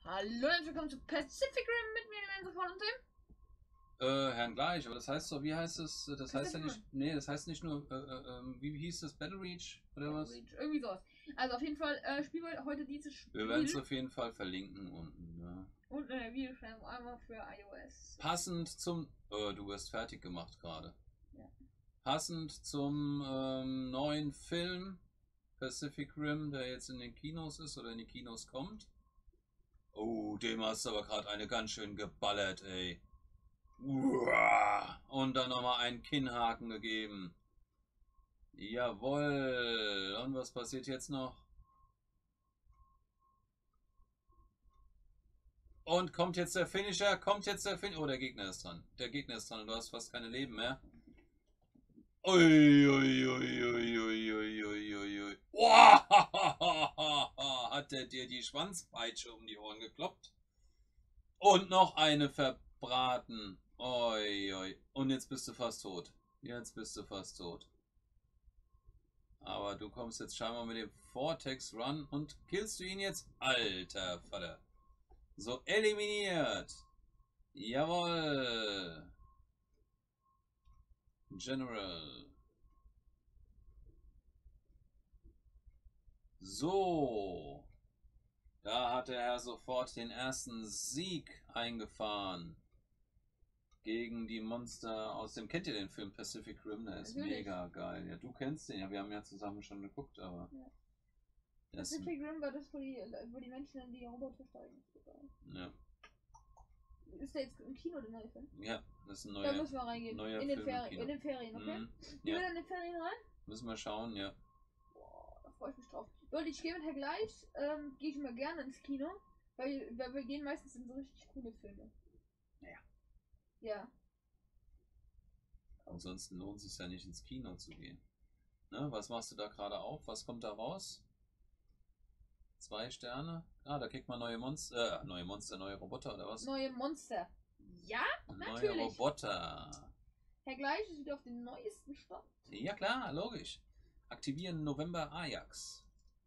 Hallo und willkommen zu Pacific Rim mit mir, den sofort und Tim. Herrn gleich, aber das heißt doch, wie heißt es? Das heißt ja nicht, nee, das heißt nicht nur, wie hieß das, Battle Reach oder was? Reach, irgendwie sowas. Also auf jeden Fall spielen wir heute dieses Spiel. Wir werden es auf jeden Fall verlinken unten, ja. Und in der Videobeschreibung einmal für iOS. Passend zum, du wirst fertig gemacht gerade. Ja. Passend zum neuen Film Pacific Rim, der jetzt in den Kinos ist oder in die Kinos kommt. Oh, dem hast du aber gerade eine ganz schön geballert, ey. Und dann nochmal einen Kinnhaken gegeben. Jawohl. Und was passiert jetzt noch? Und kommt jetzt der Finisher? Kommt jetzt der Finisher? Oh, der Gegner ist dran. Der Gegner ist dran und du hast fast keine Leben mehr. Ui, ui, ui, ui, ui, ui, ui, ui, ui. Hat der dir die Schwanzpeitsche um die Ohren gekloppt? Und noch eine verbraten. Oi, oi. Und jetzt bist du fast tot. Jetzt bist du fast tot. Aber du kommst jetzt scheinbar mit dem Vortex Run und killst du ihn jetzt? Alter Vater. So, eliminiert. Jawohl. General. So. Da hat der Herr sofort den ersten Sieg eingefahren. Gegen die Monster aus dem... Kennt ihr den Film Pacific Rim? Der ist mega geil. Ja, du kennst den. Ja, wir haben ja zusammen schon geguckt, aber... Ja. Pacific Rim war das, wo die Menschen in die Roboter steigen. Ja. Ist der jetzt im Kino, der neue Film? Ja, das ist ein neuer. Da müssen wir reingehen. In den Ferien, okay? Gehen wir in den Ferien rein? Müssen wir schauen, ja. Boah, da freue ich mich drauf. Leute, ich gehe mit Herr Gleich, gehe ich immer gerne ins Kino, weil wir gehen meistens in so richtig coole Filme. Ja. Ja. Ansonsten lohnt es sich ja nicht ins Kino zu gehen. Ne? Was machst du da gerade auf? Was kommt da raus? 2 Sterne? Ah, da kriegt man neue Monster, neue Roboter oder was? Neue Monster. Ja, natürlich. Neue Roboter. Herr Gleich ist wieder auf den neuesten Stand. Ja klar, logisch. Aktivieren November Ajax.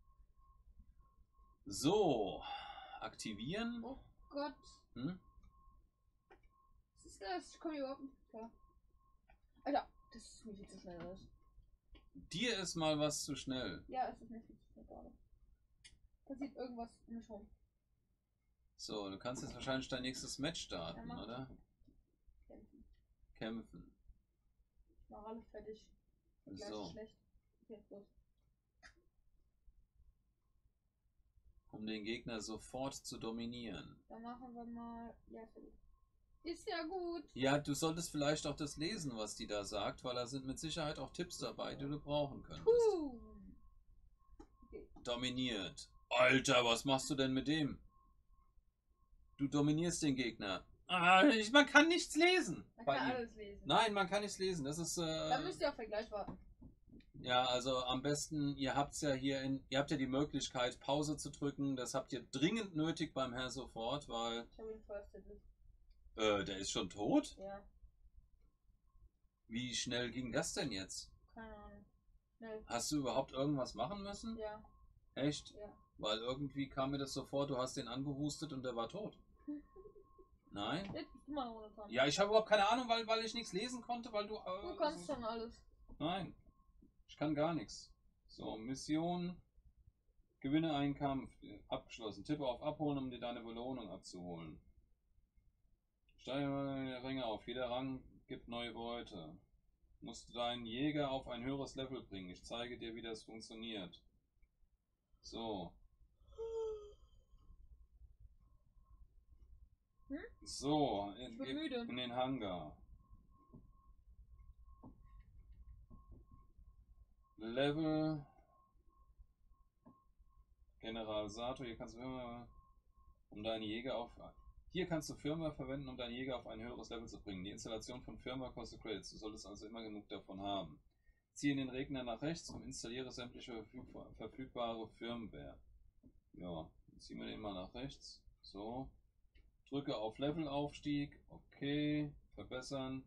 So, aktivieren. Oh Gott. Hm? Was ist das? Ich komme hier überhaupt nicht klar. Alter, das ist mir viel zu schnell aus. Dir ist mal was zu schnell. Ja, es ist mir viel zu schnell gerade. Passiert irgendwas um mich rum. So, du kannst jetzt wahrscheinlich dein nächstes Match starten, Ja, oder? Kämpfen. Ich mache alles fertig. So. Schlecht. Okay, los. Um den Gegner sofort zu dominieren. Dann machen wir mal. Ja, fertig. Ist ja gut. Ja, du solltest vielleicht auch das lesen, was die da sagt, weil da sind mit Sicherheit auch Tipps dabei, die du brauchen könntest. Okay. Dominiert. Alter, was machst du denn mit dem? Du dominierst den Gegner. Ah, man kann nichts lesen. Man kann alles lesen. Nein, man kann nichts lesen. Das ist. Dann müsst ihr auf Vergleich warten. Ja, also am besten, ihr habt ja ihr habt ja die Möglichkeit, Pause zu drücken. Das habt ihr dringend nötig beim Herr sofort, weil. Ich habe ihn firstet. Der ist schon tot? Ja. Wie schnell ging das denn jetzt? Keine Ahnung. Schnell. Hast du überhaupt irgendwas machen müssen? Ja. Echt? Ja. Weil irgendwie kam mir das so vor, du hast den angehustet und der war tot. Nein? Jetzt bist du mal runter. Ja, ich habe überhaupt keine Ahnung, weil ich nichts lesen konnte, weil du... Du kannst schon alles. Nein, ich kann gar nichts. So, Mission. Gewinne einen Kampf. Abgeschlossen. Tippe auf Abholen, um dir deine Belohnung abzuholen. Steige Ringe auf. Jeder Rang gibt neue Beute. Musst du deinen Jäger auf ein höheres Level bringen. Ich zeige dir, wie das funktioniert. So. So, in den Hangar. Level. General Sato, hier kannst du Firma, um deinen Jäger auf. Hier kannst du Firma verwenden, um deinen Jäger auf ein höheres Level zu bringen. Die Installation von Firma kostet Credits. Du solltest also immer genug davon haben. Ziehe den Regner nach rechts und installiere sämtliche verfügbare Firmware. Ja, ziehen wir den mal nach rechts. So. Drücke auf Levelaufstieg. Okay. Verbessern.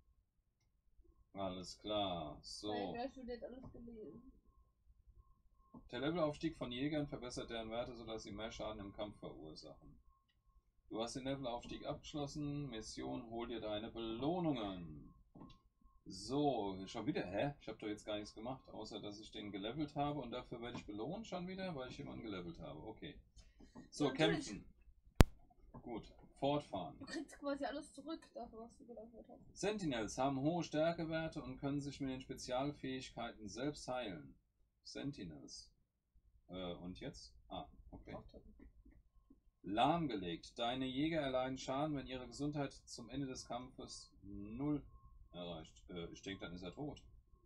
Alles klar. So. Gleich wird jetzt alles gelesen. Der Levelaufstieg von Jägern verbessert deren Werte, sodass sie mehr Schaden im Kampf verursachen. Du hast den Levelaufstieg abgeschlossen. Mission, hol dir deine Belohnungen. So, schon wieder? Hä? Ich habe doch jetzt gar nichts gemacht, außer dass ich den gelevelt habe und dafür werde ich belohnt schon wieder, weil ich jemanden gelevelt habe. Okay. So, Ja, natürlich. kämpfen. Gut. Fortfahren. Du kriegst quasi alles zurück dafür, was du gelevelt hast. Sentinels haben hohe Stärkewerte und können sich mit den Spezialfähigkeiten selbst heilen. Sentinels. Und jetzt? Ah, okay. Lahmgelegt. Deine Jäger erleiden Schaden, wenn ihre Gesundheit zum Ende des Kampfes 0 erreicht. Ich denke, dann ist er tot.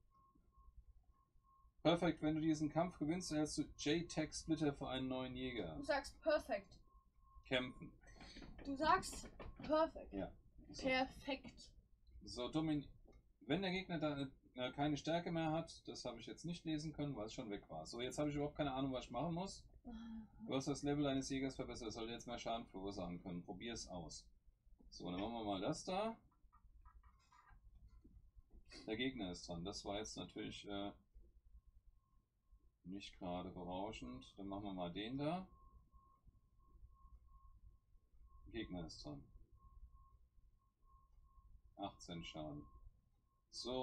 Perfekt. Wenn du diesen Kampf gewinnst, erhältst du J-Tech-Splitter für einen neuen Jäger. Du sagst perfekt. Kämpfen. Du sagst perfekt. Ja. So. Perfekt. So, wenn der Gegner dann keine Stärke mehr hat, das habe ich jetzt nicht lesen können, weil es schon weg war. So, jetzt habe ich überhaupt keine Ahnung, was ich machen muss. Du hast das Level deines Jägers verbessert, das soll jetzt mehr Schaden verursachen können. Probier es aus. So, dann machen wir mal das da. Der Gegner ist dran. Das war jetzt natürlich nicht gerade berauschend. Dann machen wir mal den da. Der Gegner ist dran. 18 Schaden. So,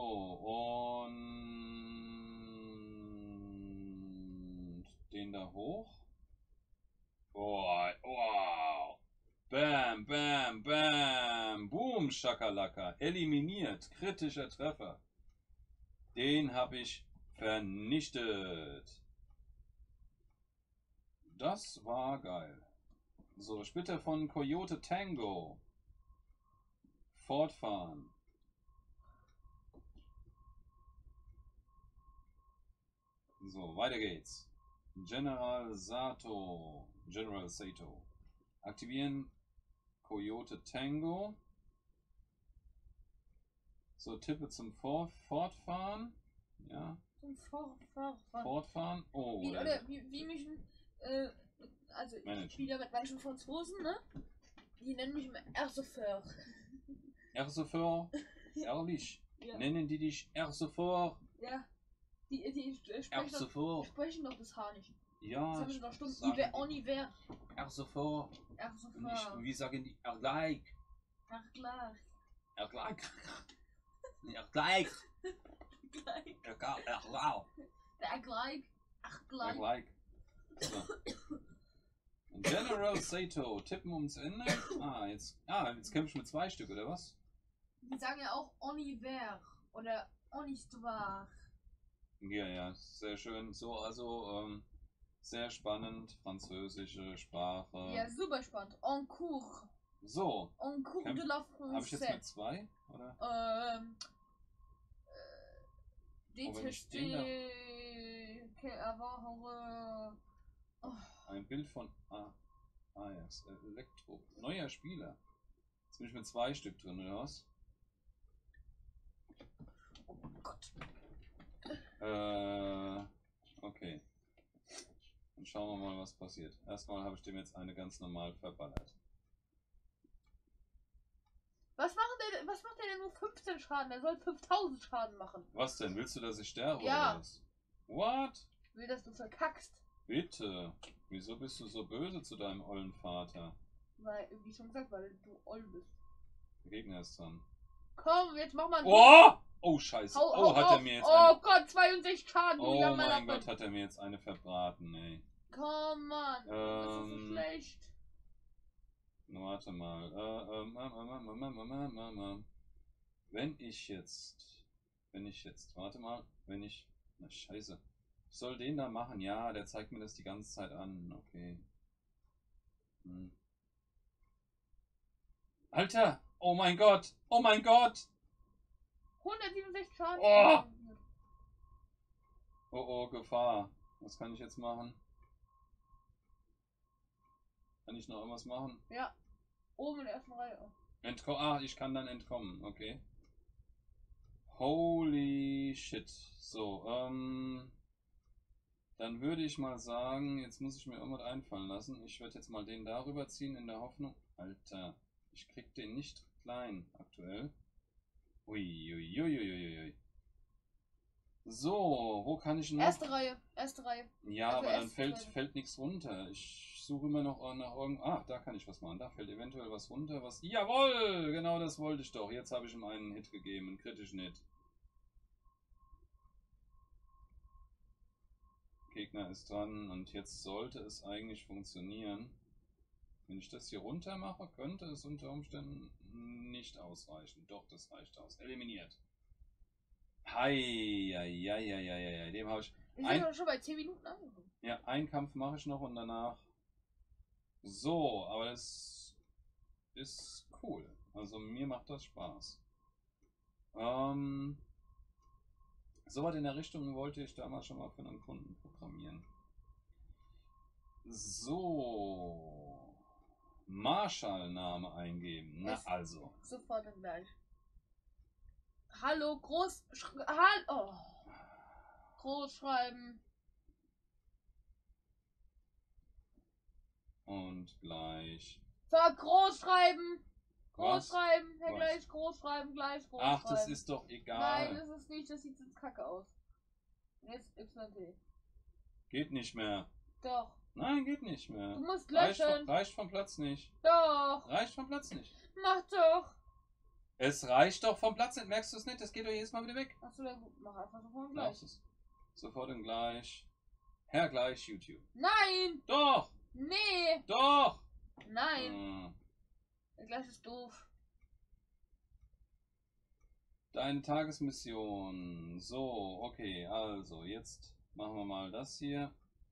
und den da hoch. Oh, wow. Bam, bam, bam. Boom, Schakalaka. Eliminiert. Kritischer Treffer. Den habe ich vernichtet. Das war geil. So, Splitter von Coyote Tango. Fortfahren. So, weiter geht's. General Sato. Aktivieren Coyote Tango. So, tippe zum Fortfahren. Ja. Zum Fortfahren. Fortfahren. Oh, wie mich, also Managen. ich spiele mit manchen Franzosen, ne? Die nennen mich immer Ersofeur. Ersofeur? Ehrlich? Ja. Nennen die dich Ersofeur? Ja. Die sprechen doch das Haar nicht. Ja. Das haben sie doch stumm. Oliver. Ersofeur. Ersofeur. Wie sagen die? Ergleich. Ergleich. Ergleich. Ergleich. Ergleich. So. General Sato. Tippen ums Ende. Jetzt kämpfe ich mit 2 Stück, oder was? Die sagen ja auch Oliver oder Histoire. Ja, sehr schön. So, also, sehr spannend. Französische Sprache. Ja, super spannend. En cours. So. En cours de la France. Habe ich jetzt mit 2, oder? Détester. Ein Bild von Ajax. Elektro. Neuer Spieler. Jetzt bin ich mit 2 Stück drin, oder was? Oh Gott. Okay. Dann schauen wir mal, was passiert. Erstmal habe ich dem jetzt eine ganz normal verballert. Was macht der denn nur 15 Schaden? Der soll 5000 Schaden machen. Was denn? Willst du, dass ich sterbe? Ja. Oder was? What? Ich will, dass du verkackst. Bitte. Wieso bist du so böse zu deinem ollen Vater? Weil, wie schon gesagt, weil du oll bist. Der Gegner ist dran. Komm, jetzt mach mal einen. Oh! Oh, scheiße. Hat er mir jetzt Oh Gott, 62 Schaden. Oh mein Gott, hat er mir jetzt eine verbraten, ey. Komm, Mann. Das ist so schlecht. Warte mal. Wenn ich jetzt. Warte mal. Na, scheiße. Ich soll den da machen? Ja, der zeigt mir das die ganze Zeit an. Okay. Alter! Oh mein Gott! Oh mein Gott! 167 Schaden. Oh, Gefahr. Was kann ich jetzt machen? Kann ich noch irgendwas machen? Ja. Oben in der ersten Reihe. Ich kann dann entkommen. Okay. Holy shit. So, dann würde ich mal sagen, jetzt muss ich mir irgendwas einfallen lassen. Ich werde jetzt mal den darüber ziehen in der Hoffnung. Alter, ich krieg den nicht klein aktuell. Uiuiuiuiui. So, wo kann ich noch? Erste Reihe. Erste Reihe. Ja, Also aber dann erste fällt, Reihe. fällt nichts runter. Ich suche immer noch nach irgend. Ah, da kann ich was machen. Da fällt eventuell was runter. Was. Jawohl! Genau das wollte ich doch. Jetzt habe ich ihm einen Hit gegeben, einen kritischen Hit. Gegner ist dran und jetzt sollte es eigentlich funktionieren. Wenn ich das hier runter mache, könnte es unter Umständen nicht ausreichen. Doch, das reicht aus. Eliminiert. Hei, dem habe ich. Wir sind doch schon bei 10 Minuten angekommen. Ja, einen Kampf mache ich noch und danach. So, aber das ist cool. Also mir macht das Spaß. So was in der Richtung wollte ich damals schon mal für einen Kunden programmieren. So. Marshall-Name eingeben. Na also. Sofort und gleich. Hallo, Hallo. Groß schreiben. Und gleich. Groß schreiben. Was? Groß schreiben, Herr Was? Gleich, groß schreiben, gleich groß Ach, schreiben. das ist doch egal. Nein, das ist nicht, das sieht jetzt kacke aus. Jetzt YT. Geht nicht mehr. Doch. Nein, geht nicht mehr. Du musst Reicht, löschen. reicht vom Platz nicht. Doch. Reicht vom Platz nicht. Mach doch. Es reicht doch vom Platz nicht. Merkst du es nicht? Das geht doch jedes Mal wieder weg. Achso, dann gut. Mach einfach sofort und Glaubst gleich. es? Sofort und gleich. Herr gleich YouTube. Nein. Doch! Nee. Doch! Nein. Gleich ist doof. Deine Tagesmission. So, okay, also jetzt machen wir mal das hier.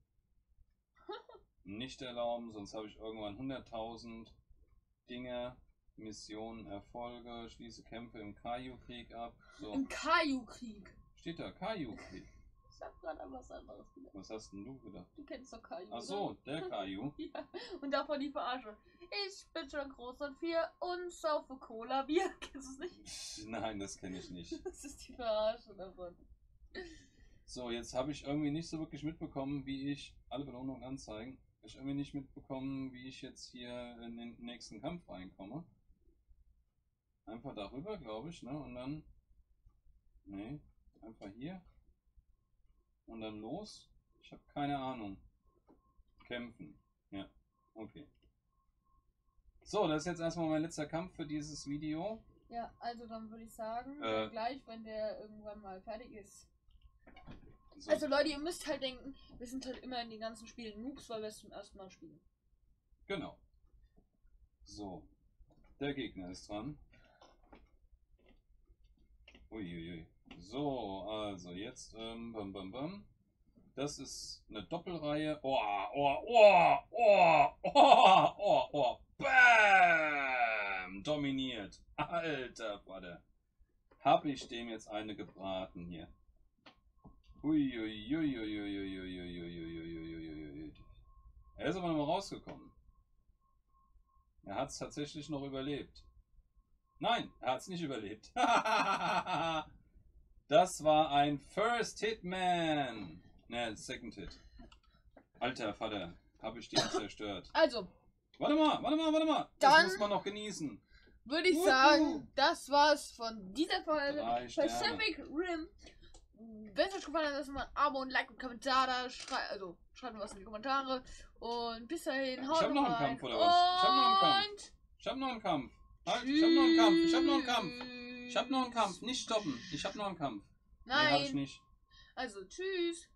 Nicht erlauben, sonst habe ich irgendwann 100.000 Dinge, Missionen, Erfolge, schließe Kämpfe im Kaiju-Krieg ab. So, Im Kaiju-Krieg. steht da, Kaiju-Krieg. Ich hab gerade an was anderes gedacht. Was hast denn du gedacht? Du kennst doch Kaiju. Ach so, der Kaiju. Ja, und davon die Verarsche. Ich bin schon groß und 4 und saufe Cola-Bier. Kennst du es nicht? Nein, das kenne ich nicht. Das ist die Verarsche davon. So, jetzt habe ich irgendwie nicht so wirklich mitbekommen, wie ich alle Belohnungen anzeigen. Ich habe irgendwie nicht mitbekommen, wie ich jetzt hier in den nächsten Kampf reinkomme. Einfach darüber, glaube ich, ne? Und dann. Nee, einfach hier. Und dann los. Ich habe keine Ahnung. Kämpfen. Ja, okay. So, das ist jetzt erstmal mein letzter Kampf für dieses Video. Ja, also dann würde ich sagen, gleich, wenn der irgendwann mal fertig ist. So. Also Leute, ihr müsst halt denken, wir sind halt immer in den ganzen Spielen Noobs, weil wir es zum ersten Mal spielen. Genau. So. Der Gegner ist dran. Uiuiui. So, also jetzt, Das ist eine Doppelreihe. Bam! Dominiert. Alter Vater. Hab ich dem jetzt eine gebraten hier. Er ist aber noch mal rausgekommen. Er hat es tatsächlich noch überlebt. Nein, er hat es nicht überlebt. Das war ein First Hitman. Ne, Second Hit. Alter Vater, habe ich den zerstört. Also. Warte mal. Das Dann muss man noch genießen. Würde ich sagen, das war's von dieser Folge 3 Sterne. Pacific Rim. Wenn es euch gefallen hat, lasst mal ein Abo und Like und Kommentar da. Schreibt mir was in die Kommentare. Und bis dahin, haut Ich hab noch einen rein. Kampf oder was? Ich hab noch einen Kampf. Halt, ich hab noch einen Kampf. Ich hab noch einen Kampf. Nicht stoppen. Ich hab noch einen Kampf. Nee, hab ich Nein. nicht. Also, tschüss.